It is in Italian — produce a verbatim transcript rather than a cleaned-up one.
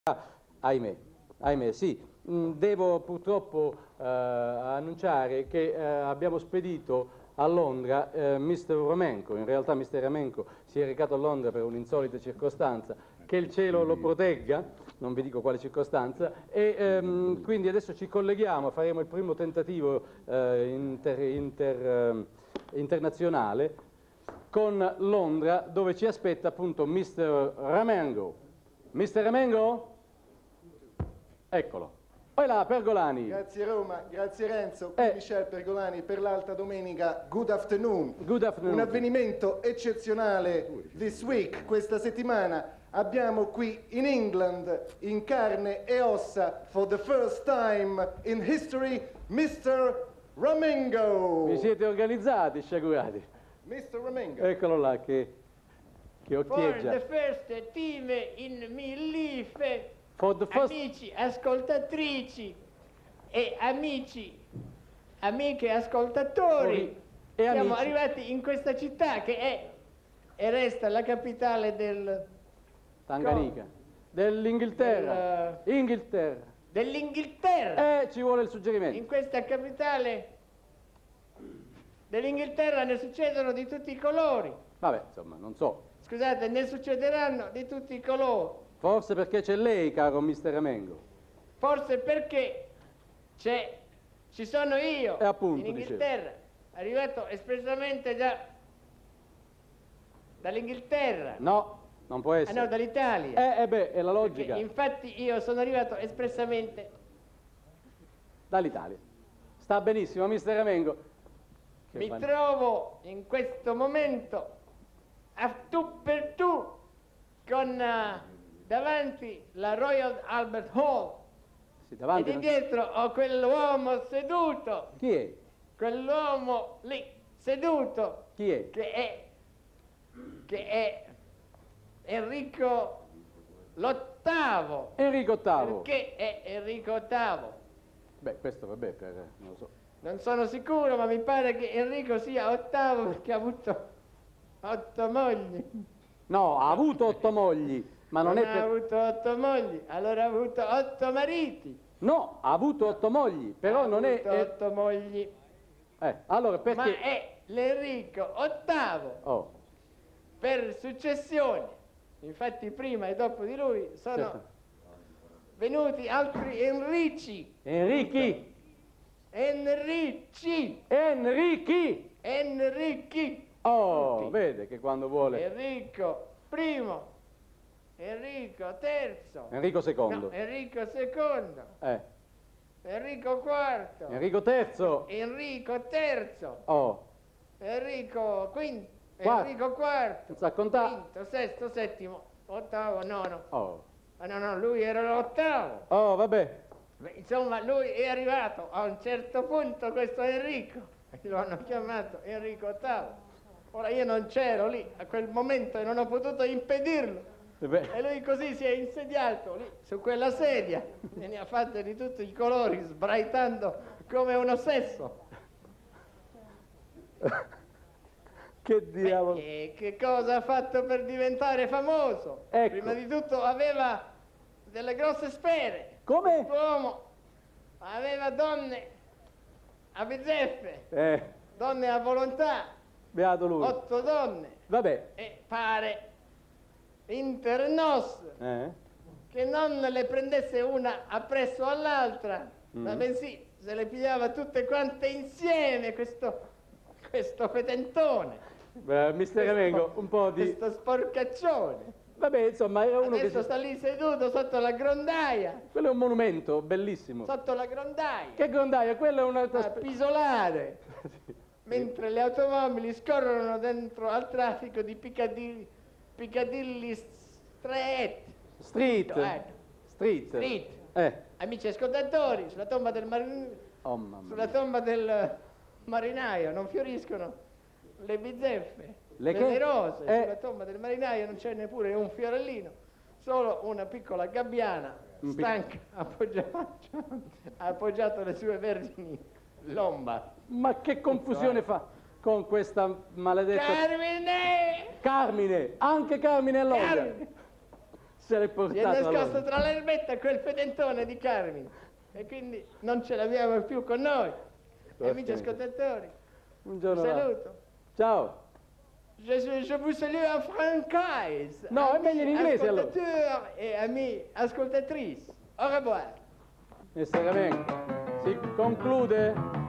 Ahimè, ahimè, sì. Devo purtroppo eh, annunciare che eh, abbiamo spedito a Londra eh, mister Romenko. In realtà mister Romenko si è recato a Londra per un'insolita circostanza, che il cielo lo protegga, non vi dico quale circostanza, e ehm, quindi adesso ci colleghiamo, faremo il primo tentativo eh, inter, inter, eh, internazionale con Londra, dove ci aspetta appunto mister Romenko. mister Romenko? Eccolo. Poi là, Pergolani. Grazie Roma, grazie Renzo, qui eh. Michel Pergolani per l'Alta Domenica. Good afternoon. Good afternoon. Un avvenimento eccezionale this week, questa settimana. Abbiamo qui in England, in carne e ossa, for the first time in history, mister Romenko. Vi siete organizzati, sciagurati. mister Romenko. Eccolo là che, che occhieggia. For the first team in Millife. For the first... Amici, ascoltatrici e amici, amiche ascoltatori, e siamo amici. arrivati in questa città che è e resta la capitale del... Tanganica. Dell'Inghilterra. Del, Inghilterra. Dell'Inghilterra. Eh, ci vuole il suggerimento. In questa capitale dell'Inghilterra ne succedono di tutti i colori. Vabbè, insomma, non so. Scusate, ne succederanno di tutti i colori. Forse perché c'è lei, caro mister Romenko. Forse perché c'è, ci sono io E appunto, in Inghilterra, arrivato espressamente da, dall'Inghilterra. No, non può Ah essere. no, dall'Italia. Eh, eh beh, è la logica. Perché infatti io sono arrivato espressamente Dall'Italia. Sta benissimo, mister Romenko. Che mi fan- trovo in questo momento a tu per tu con uh, davanti la Royal Albert Hall Sì, e davanti di non- dietro ho quell'uomo seduto, Chi è? quell'uomo lì seduto Chi è? che è, che è Enrico l'ottavo. Enrico ottavo. Perché è Enrico ottavo? Beh, questo vabbè, per, non lo so. Non sono sicuro, ma mi pare che Enrico sia ottavo perché ha avuto otto mogli. No, ha avuto otto mogli, ma non, è ha per... avuto otto mogli, allora ha avuto otto mariti. No, ha avuto otto mogli, però ha non è... avuto è- otto mogli. Eh, allora perché... Ma è l'Enrico ottavo Oh, per successione. Infatti prima e dopo di lui sono certo. venuti altri Enrici. Enrichi! Enrici! Enrichi! Enrichi! Oh, Tutti. vede che quando vuole... Enrico primo, Enrico terzo, Enrico secondo. no, Enrico secondo, Eh, Enrico quarto, Enrico terzo. Enrico terzo, Oh, Enrico quinto, Quarto. Enrico quarto, non sa contare. quinto, sesto, settimo, ottavo, nono. Oh, Ma no, no, lui era l'ottavo. oh, vabbè. Beh, insomma, lui è arrivato a un certo punto, questo Enrico, e lo hanno chiamato Enrico ottavo. Ora io non c'ero lì a quel momento e non ho potuto impedirlo. Eh beh, E lui così si è insediato lì su quella sedia e ne ha fatte di tutti i colori, sbraitando come un ossesso. che diavolo. Beh, e che cosa ha fatto per diventare famoso? Ecco. Prima di tutto aveva delle grosse sfere. Come? Quest'uomo aveva donne a bizzeffe, Eh, donne a volontà, beato lui. otto donne, Vabbè. e pare inter nos Eh? che non le prendesse una appresso all'altra, Mm. ma bensì se le pigliava tutte quante insieme, questo, questo fetentone, Beh, mister Romenko, un po' di... questo sporcaccione. Vabbè, insomma, era uno Adesso che... sta lì seduto sotto la grondaia, Quello è un monumento bellissimo. sotto la grondaia, Che grondaia? Quello è una... a pisolare, mentre le automobili scorrono dentro al traffico di Piccadilly, Piccadilly Street. Street. Eh, Street. Street. Eh. Amici ascoltatori, sulla tomba del marinaio, Oh, mamma sulla mia. tomba del marinaio non fioriscono le bizzeffe, Le le, che? rose, Eh. sulla tomba del marinaio non c'è neppure un fiorellino, solo una piccola gabbiana Un pic- stanca appoggiata, ha appoggiato le sue vergini lomba. Ma che confusione fa con questa maledetta... Carmine! Carmine! Anche Carmine Alloglia! Carmine! se l'è Si è portato a nascosto Londra. tra l'erbetta quel fedentone di Carmine e quindi non ce l'abbiamo più con noi. Amici ascoltatori, Buongiorno. un saluto. Ciao. Je, je vous salue en francaise. No, è meglio in inglese, allora. Ascoltateur e ami ascoltatrici. Au revoir. mister Ramenco, si conclude